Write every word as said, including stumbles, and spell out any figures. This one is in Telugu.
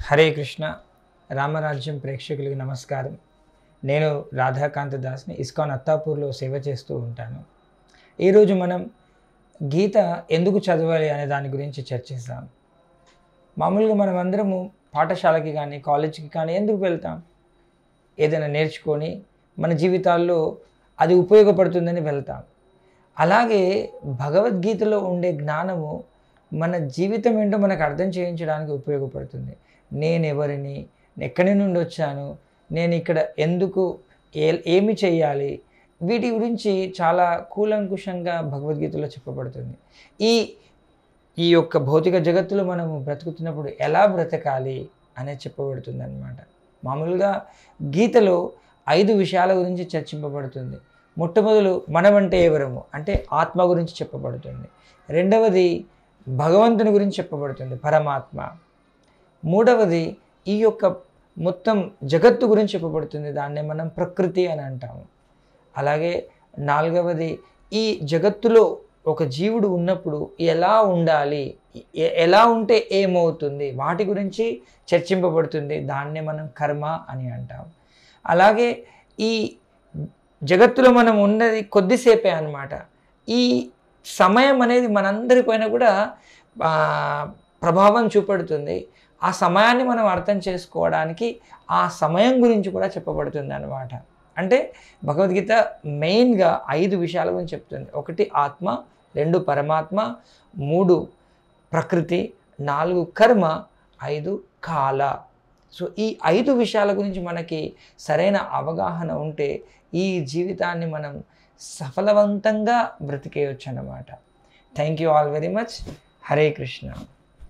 హరే కృష్ణ రామరాజ్యం ప్రేక్షకులకి నమస్కారం. నేను రాధాకాంత దాస్ని ఇస్కాన్ అత్తాపూర్లో సేవ చేస్తూ ఉంటాను. ఈరోజు మనం గీత ఎందుకు చదవాలి అనే దాని గురించి చర్చిస్తాం. మామూలుగా మనం అందరము పాఠశాలకి కానీ కాలేజీకి కానీ ఎందుకు వెళ్తాం? ఏదైనా నేర్చుకొని మన జీవితాల్లో అది ఉపయోగపడుతుందని వెళ్తాం. అలాగే భగవద్గీతలో ఉండే జ్ఞానము మన జీవితం ఏంటో మనకు అర్థం చేయించడానికి ఉపయోగపడుతుంది. నేను ఎవరిని, ఎక్కడి నుండి వచ్చాను, నేను ఇక్కడ ఎందుకు, ఏ ఏమి చేయాలి, వీటి గురించి చాలా కూలంకుషంగా భగవద్గీతలో చెప్పబడుతుంది. ఈ ఈ యొక్క భౌతిక జగత్తులో మనము బ్రతుకుతున్నప్పుడు ఎలా బ్రతకాలి అనేది చెప్పబడుతుంది అన్నమాట. మామూలుగా గీతలో ఐదు విషయాల గురించి చర్చింపబడుతుంది. మొట్టమొదలు మనమంటే ఎవరము అంటే ఆత్మ గురించి చెప్పబడుతుంది. రెండవది భగవంతుని గురించి చెప్పబడుతుంది, పరమాత్మ. మూడవది ఈ యొక్క మొత్తం జగత్తు గురించి చెప్పబడుతుంది, దాన్నే మనం ప్రకృతి అని అంటాము. అలాగే నాలుగవది ఈ జగత్తులో ఒక జీవుడు ఉన్నప్పుడు ఎలా ఉండాలి, ఎలా ఉంటే ఏమవుతుంది, వాటి గురించి చర్చింపబడుతుంది, దాన్నే మనం కర్మ అని అంటాం. అలాగే ఈ జగత్తులో మనం ఉన్నది కొద్దిసేపే అన్నమాట. ఈ సమయం అనేది మనందరిపైన కూడా ప్రభావం చూపెడుతుంది. ఆ సమయాన్ని మనం అర్థం చేసుకోవడానికి ఆ సమయం గురించి కూడా చెప్పబడుతుంది అన్నమాట. అంటే భగవద్గీత మెయిన్గా ఐదు విషయాల గురించి చెప్తుంది. ఒకటి ఆత్మ, రెండు పరమాత్మ, మూడు ప్రకృతి, నాలుగు కర్మ, ఐదు కాల. సో ఈ ఐదు విషయాల గురించి మనకి సరైన అవగాహన ఉంటే ఈ జీవితాన్ని మనం సఫలవంతంగా బ్రతికేయచ్చు అన్నమాట. Thank you all very much. Hare Krishna.